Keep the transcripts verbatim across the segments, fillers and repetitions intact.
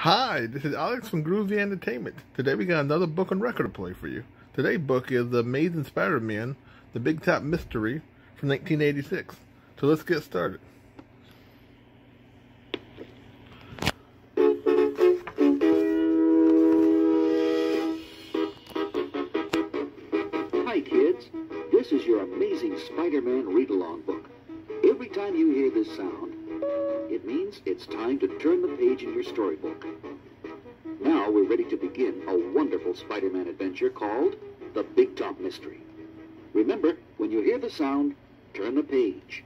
Hi, this is Alex from Groovy Entertainment. Today we got another book on record to play for you. Today's book is The Amazing Spider-Man, The Big Top Mystery from nineteen eighty-six. So let's get started. Hi kids, this is your Amazing Spider-Man read-along book. Every time you hear this sound, it means it's time to turn the page in your storybook. Now we're ready to begin a wonderful Spider-Man adventure called The Big Top Mystery. Remember, when you hear the sound, turn the page.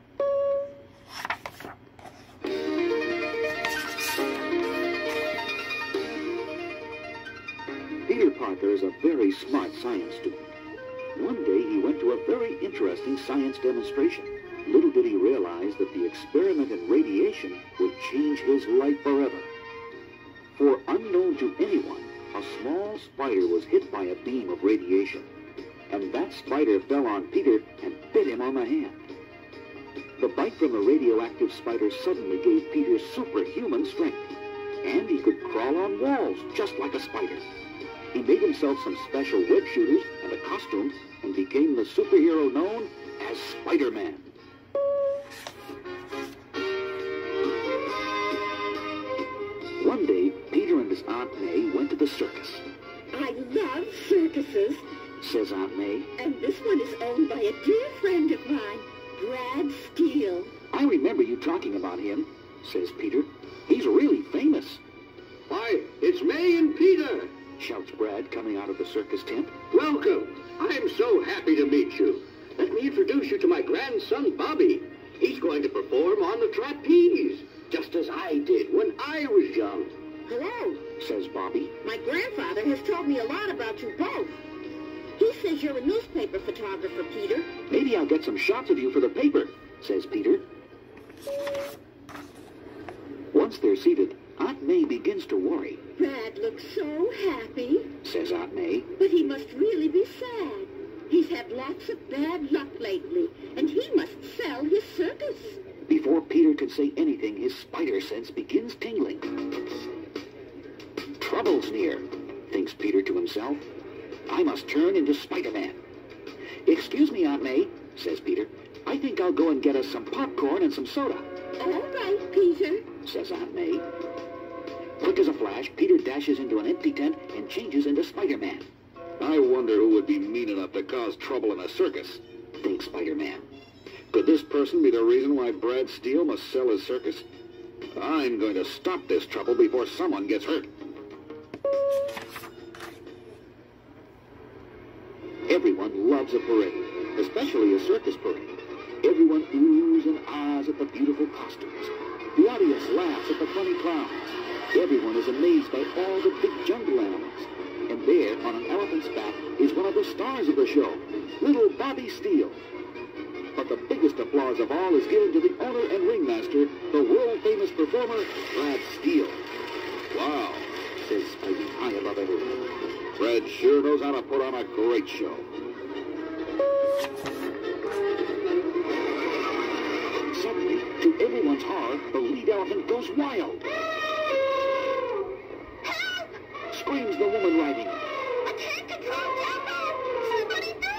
Peter Parker is a very smart science student. One day he went to a very interesting science demonstration. Little did he realize that the experiment in radiation would change his life forever. For unknown to anyone, a small spider was hit by a beam of radiation, and that spider fell on Peter and bit him on the hand. The bite from the radioactive spider suddenly gave Peter superhuman strength, and he could crawl on walls just like a spider. He made himself some special web shooters and a costume and became the superhero known as Spider-Man. One day, Peter and his Aunt May went to the circus. I love circuses, Says Aunt May. and this one is owned by a dear friend of mine, Brad Steele. I remember you talking about him, says Peter. He's really famous. Why, it's May and Peter. Shouts Brad coming out of the circus tent. Welcome. I'm so happy to meet you. Let me introduce you to my grandson, Bobby. He's going to perform on the trapeze, just as I did when I was young. Hello. Says Bobby. My grandfather has told me a lot about you both. He says you're a newspaper photographer, Peter. Maybe I'll get some shots of you for the paper, says Peter. Once they're seated, Aunt May begins to worry. Brad looks so happy, Says Aunt May. but he must really be sad. He's had lots of bad luck lately, and he must sell his circus. Before Peter could say anything, his spider sense begins tingling. Trouble's near, thinks Peter to himself. I must turn into Spider-Man. Excuse me, Aunt May, says Peter. I think I'll go and get us some popcorn and some soda. All right, Peter. Says Aunt May. Quick as a flash, Peter dashes into an empty tent and changes into Spider-Man. I wonder who would be mean enough to cause trouble in a circus, Thinks Spider-Man. Could this person be the reason why Brad Steele must sell his circus? I'm going to stop this trouble before someone gets hurt. Everyone loves a parade, especially a circus parade. Everyone oohs and ahs at the beautiful costumes. The audience laughs at the funny clowns. Everyone is amazed by all the big jungle animals. And there, on an elephant's back, is one of the stars of the show, little Bobby Steele. But the biggest applause of all is given to the owner and ringmaster, the world-famous performer, Brad Steele. Wow, Says Spidey high above everyone. Brad sure knows how to put on a great show. Suddenly, to everyone's horror, the lead elephant goes wild. Help! Screams the woman riding it. I can't control Dumbo! Somebody do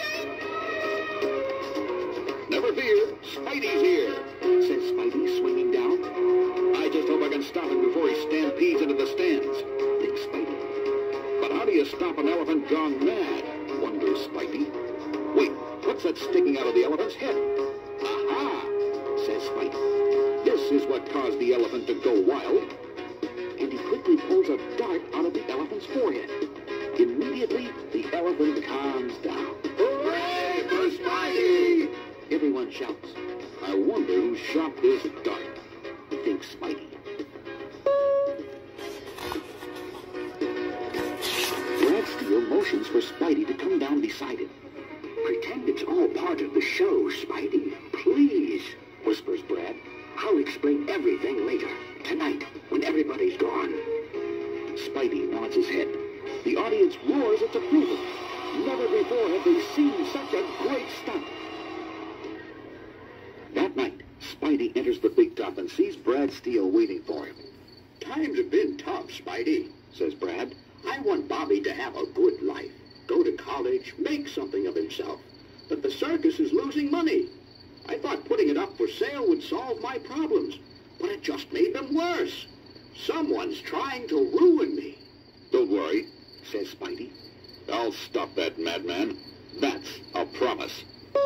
something! Never fear, Spidey's here. Says Spidey, swinging down. I just hope I can stop him before he stampedes into the stands. Thinks Spidey. But how do you stop an elephant gone mad? Wonders Spidey. Wait, what's that sticking out of the elephant's head? Aha! Says Spidey. This is what caused the elephant to go wild. And he quickly pulls a dart out of the elephant's forehead. Immediately, the elephant calms down. Hooray for Spidey! Everyone shouts. I wonder who shot this dart. Thinks Spidey. Brad Steele motions for Spidey to come down beside him. Pretend it's all part of the show, Spidey. Please, whispers Brad. I'll explain everything later. Tonight, when everybody's gone. Spidey nods his head. The audience roars its approval. Never before have they seen such a great stunt. That night, Spidey enters the Big Top and sees Brad Steele waiting for him. Times have been tough, Spidey, says Brad. I want Bobby to have a good life. Go to college, make something of himself. But the circus is losing money. I thought putting it up for sale would solve my problems, but it just made them worse. Someone's trying to ruin me. Don't worry, Says Spidey. I'll stop that madman. That's a promise.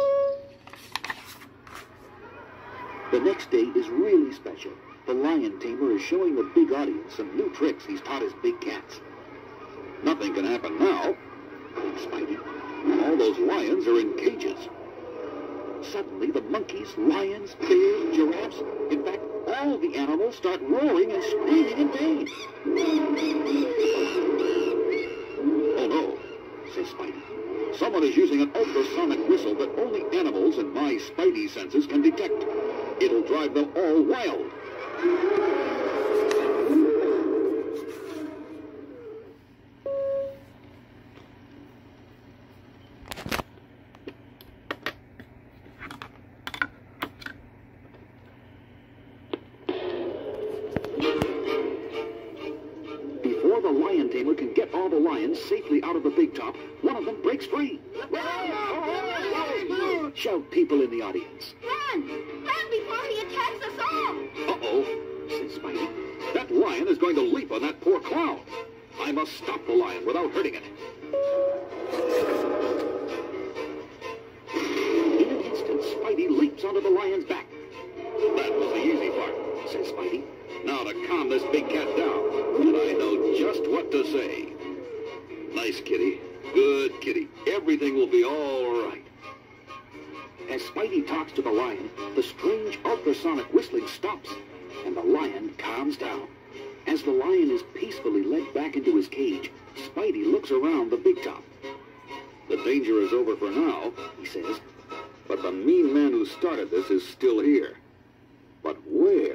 The next day is really special. The lion tamer is showing the big audience some new tricks he's taught his big cats. Nothing can happen now. Thinks Spidey. All those lions are in cages. Suddenly, the monkeys, lions, bears, giraffes, in fact, all the animals start roaring and screaming in pain. Oh no, Says Spidey. someone is using an ultrasonic whistle that only animals in my Spidey senses can detect. It'll drive them all wild. Before the lion tamer can get all the lions safely out of the big top, one of them breaks free. Shout people in the audience. Run! Run before he attacks us all! Uh-oh, Says Spidey. that lion is going to leap on that poor clown. I must stop the lion without hurting it. In an instant, Spidey leaps onto the lion's back. That was the easy part. Says Spidey. Now to calm this big cat down, and I know just what to say. Nice kitty. Good kitty. Everything will be all right. As Spidey talks to the lion, the strange ultrasonic whistling stops, and the lion calms down. As the lion is peacefully led back into his cage, Spidey looks around the big top. The danger is over for now, He says, but the mean man who started this is still here. But where?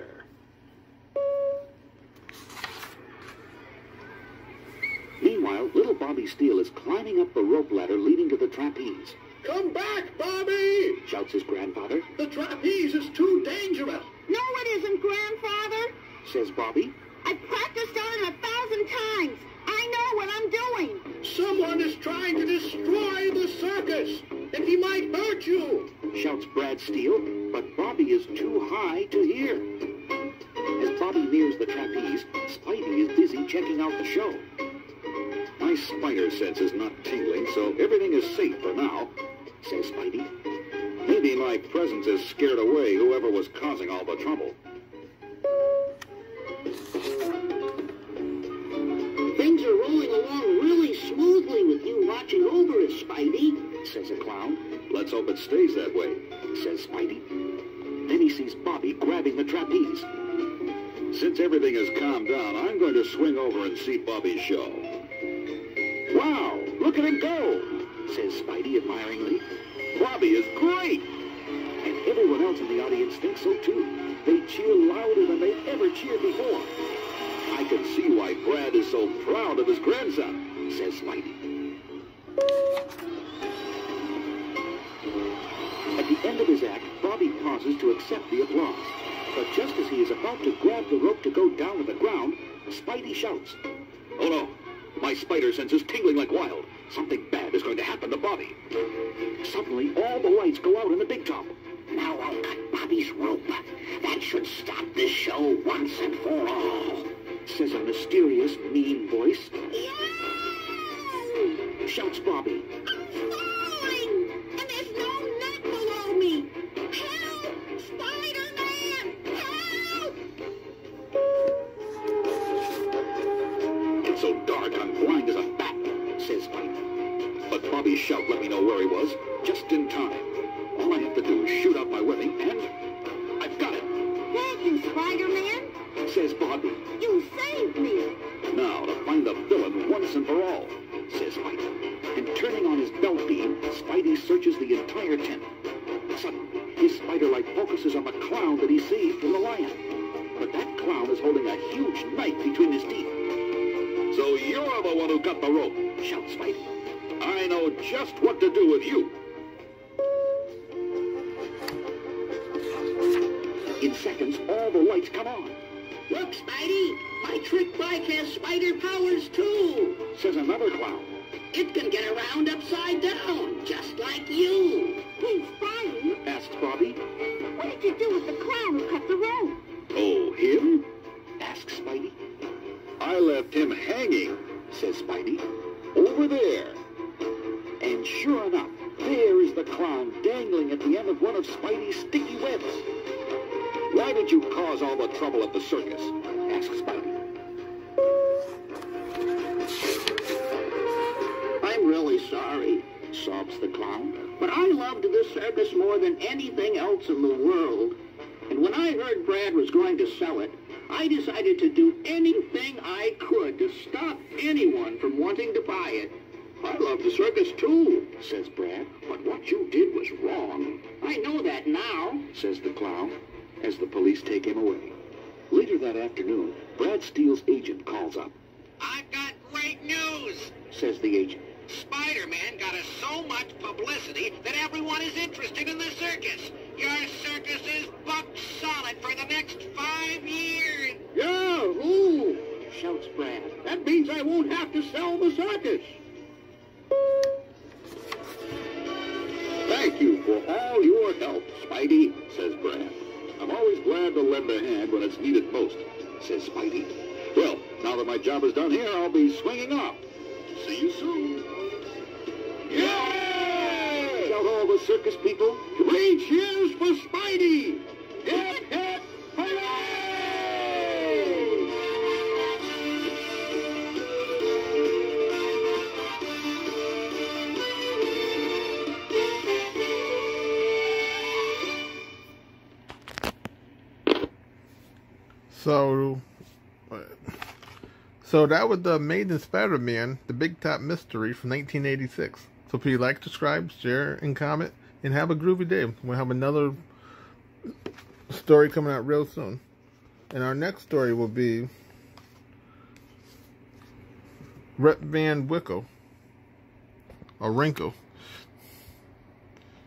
Meanwhile, little Bobby Steele is climbing up the rope ladder leading to the trapeze. Come back, Bobby! Shouts his grandfather. The trapeze is too dangerous. No, it isn't, Grandfather. Says Bobby. I've practiced on it a thousand times. I know what I'm doing. Someone is trying to destroy the circus, and he might hurt you. Shouts Brad Steele, but Bobby is too high to hear. As Bobby nears the trapeze, Spidey is busy checking out the show. My spider sense is not tingling, so everything is safe for now. Says Spidey. Maybe my presence has scared away whoever was causing all the trouble. Things are rolling along really smoothly with you watching over us, Spidey. Says a clown. Let's hope it stays that way. Says Spidey. Then he sees Bobby grabbing the trapeze. Since everything has calmed down, I'm going to swing over and see Bobby's show. Wow, look at him go, says Spidey admiringly. Bobby is great! And everyone else in the audience thinks so too. They cheer louder than they've ever cheered before. I can see why Brad is so proud of his grandson, Says Spidey. At the end of his act, Bobby pauses to accept the applause. But just as he is about to grab the rope to go down to the ground, Spidey shouts. Oh no, my spider sense is tingling like wild. Something bad is going to happen to Bobby. Suddenly, all the lights go out in the big top. Now I'll cut Bobby's rope. That should stop this show once and for all. Says a mysterious, mean voice. Yay! Shouts Bobby. I'm falling! And there's no net below me! Help! Spider-Man! Help! It's so dark, I'm blind as a bat, Says Spidey. but Bobby's shout let me know where he was just in time. All I have to do is shoot out my webbing, and I've got it. Thank you, Spider-Man. Says Bobby. You saved me. Now to find the villain once and for all. Says Spidey. And turning on his belt beam, Spidey searches the entire tent. Suddenly, his spider light focuses on the clown that he saved from the lion. But that clown is holding a huge knife between his teeth. So you're the one who got the rope. Shouts Spidey. I know just what to do with you. In seconds, all the lights come on. Look, Spidey. My trick bike has spider powers too, says another clown. It can get around upside down, just like you. Hey, Spidey, Asks Bobby. what did you do with the clown who cut the rope? Oh, him? Asks Spidey. I left him hanging, says Spidey. Over there. And sure enough, there is the clown dangling at the end of one of Spidey's sticky webs. Why did you cause all the trouble at the circus? Asks Spidey. I'm really sorry, sobs the clown. But I loved this circus more than anything else in the world. And when I heard Brad was going to sell it, I decided to do anything I could to stop anyone from wanting to buy it. I love the circus too, says Brad. But what you did was wrong, I know that now. says the clown, as the police take him away. Later that afternoon, Brad Steele's agent calls up, I've got great news. says the agent. Spider-Man got us so much publicity that everyone is interested in the circus. Your circus is booked solid for the next five years. Yahoo! Shouts Brad. That means I won't have to sell the circus. Thank you for all your help, Spidey, says Brad. I'm always glad to lend a hand when it's needed most, says Spidey. Well, now that my job is done here, I'll be swinging off. See you soon. Yay! Shout all the circus people. Three cheers for Spidey! Hip, hip, hooray! So, so that was the Amazing Spider-Man, the Big Top Mystery from nineteen eighty-six. So please like, subscribe, share, and comment, and have a groovy day. We'll have another story coming out real soon. And our next story will be Rip Van Winkle, or Wrinkle.